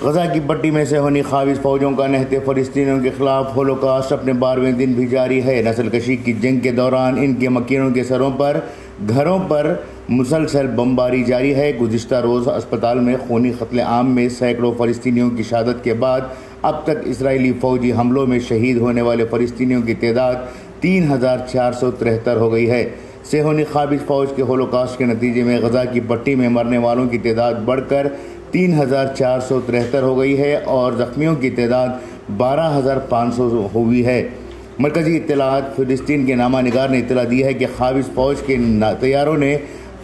गजा की पट्टी में सेहूनी ख़ाबिस फ़ौजों का नहते फ़लस्तीनियों के ख़िलाफ़ होलोकॉस्ट अपने 12वें दिन भी जारी है। नस्ल कशी की जंग के दौरान इनके मकीनों के सरों पर, घरों पर मुसलसल बमबारी जारी है। गुज़िश्ता रोज़ अस्पताल में खूनी क़त्ल आम में सैकड़ों फ़लस्तीनियों की शहादत के बाद अब तक इसराइली फ़ौजी हमलों में शहीद होने वाले फ़लस्तीनियों की तादाद 3473 हो गई है। सेहूनी ख़ाबिस फ़ौज के होलोकॉस्ट के नतीजे में गजा की पट्टी में मरने वालों की तादाद बढ़कर 3473 हो गई है और ज़ख्मियों की तादाद 12500 हुई है। मरकज़ी इत्तलाआत फ़िलिस्तीन के नामा निगार ने इत्तला दी है कि ख़ाबिस फ़ौज के तैयारों ने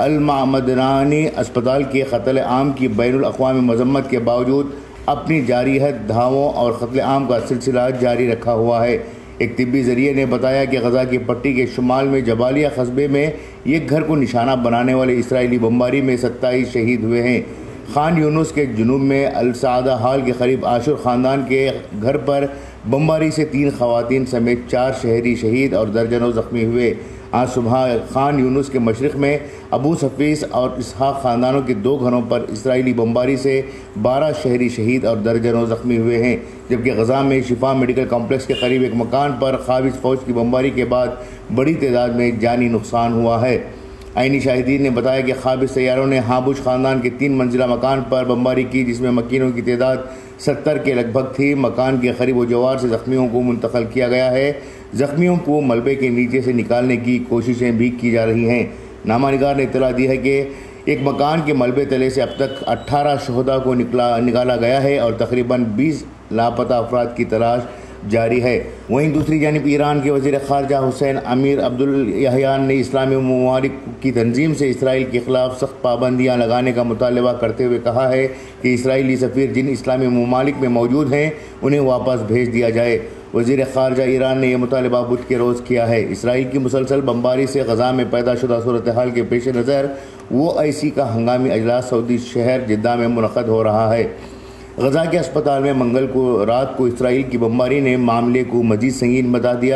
अल-मदनानी अस्पताल के क़त्ल आम की बैनुल अक़वामी मज़म्मत के बावजूद अपनी जारियत धावों और क़त्ल आम का सिलसिला जारी रखा हुआ है। एक तिब्बी ज़रिए ने बताया कि गजा की पट्टी के शुमाल में जबालिया कस्बे में एक घर को निशाना बनाने वाले इसराइली बमबारी में 27 शहीद हुए हैं। खान यूनुस के जुनूब में अल-सादा हाल के करीब आशुर ख़ानदान के घर पर बमबारी से 3 ख़वातीन समेत 4 शहरी शहीद और दर्जनों ज़ख्मी हुए। आज सुबह खान यूनुस के मशरिक़ में अबू सफ़ीस और इसहाक़ ख़ानदानों के 2 घरों पर इसराइली बमबारी से 12 शहरी शहीद और दर्जनों ज़ख्मी हुए हैं, जबकि गजा में शिफा मेडिकल कॉम्प्लेक्स के करीब एक मकान पर ख़ाबिस फ़ौज की बमबारी के बाद बड़ी तादाद में जानी नुकसान हुआ है। आइनी शाहिदीन ने बताया कि ख़ाबिस तैयारों ने हाबुश ख़ानदान के 3 मंजिला मकान पर बमबारी की, जिसमें मकीनों की तादाद 70 के लगभग थी। मकान के करीब व जवार से ज़ख्मियों को मुंतक़ल किया गया है। ज़ख्मियों को मलबे के नीचे से निकालने की कोशिशें भी की जा रही हैं। नामा निगार ने इत्तला दी है कि एक मकान के मलबे तले से अब तक 18 शहदा को निकाला गया है और तकरीबन 20 लापता अफराद की तलाश जारी है। वहीं दूसरी जानिब ईरान के वज़ीर ख़ारजा हुसैन अमीर अब्दुल्लाहियान ने इस्लामी ममालिक की तंजीम से इसराइल के ख़िलाफ़ सख्त पाबंदियाँ लगाने का मुतालबा करते हुए कहा है कि इसराइली सफ़ीर जिन इस्लामी ममालिक में मौजूद हैं उन्हें वापस भेज दिया जाए। वज़ीर ख़ारजा ईरान ने यह मुतालबा बुध के रोज़ किया है। इसराइल की मुसलसल बमबारी से गजा में पैदा शुदा सूरत हाल के पेश नज़र OIC का हंगामी अजलास सऊदी शहर जिद्दा में मुनक़द हो रहा है। गजा के अस्पताल में मंगल को रात को इसराइल की बमबारी ने मामले को मज़ीद संगीन बता दिया।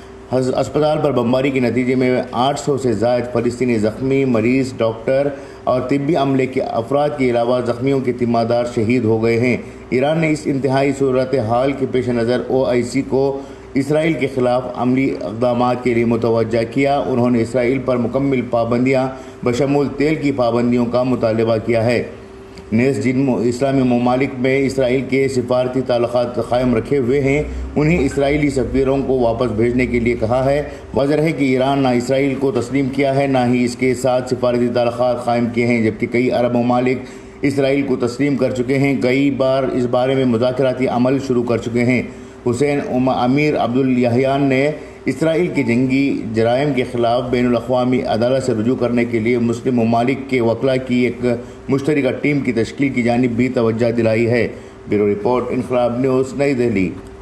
अस्पताल पर बमबारी के नतीजे में 800 से ज़ायद फ़लस्तीनी ज़ख्मी, मरीज़, डॉक्टर और तिब्बी अमले के अफराद के अलावा ज़ख्मियों के तीमारदार शहीद हो गए हैं। ईरान ने इस इंतहाई सूरत हाल के पेश नज़र OIC को इसराइल के ख़िलाफ़ अमली इक़दामात के लिए मुतवज्जा किया। उन्होंने इसराइल पर मुकम्मल पाबंदियाँ बशमूल तेल की पाबंदियों का मुतालबा किया है। नेज़ जिन इस्लामी ममालिक में इसराइल के सिफारती ताल्लुक़ात क़ायम रखे हुए हैं उन्हें इसराइली सफ़ीरों को वापस भेजने के लिए कहा है। वाज़ेह है कि ईरान ना इसराइल को तस्लीम किया है ना ही इसके साथ सिफारती ताल्लुक़ात क़ायम किए हैं, जबकि कई अरब ममालिक इसराइल को तस्लीम कर चुके हैं, कई बार इस बारे में मुज़ाकराती अमल शुरू कर चुके हैं। हुसैन अमीर अब्दुल्लाहियान ने इसराइल के जंगी जराइम के ख़िलाफ़ बैनुल अक़वामी अदालत से रुजू करने के लिए मुस्लिम ममालिक के वकला की एक मुश्तरका टीम की तश्कील की जानिब भी तवज्जो दिलाई है। ब्यूरो रिपोर्ट, इनक़लाब न्यूज़, नई दिल्ली।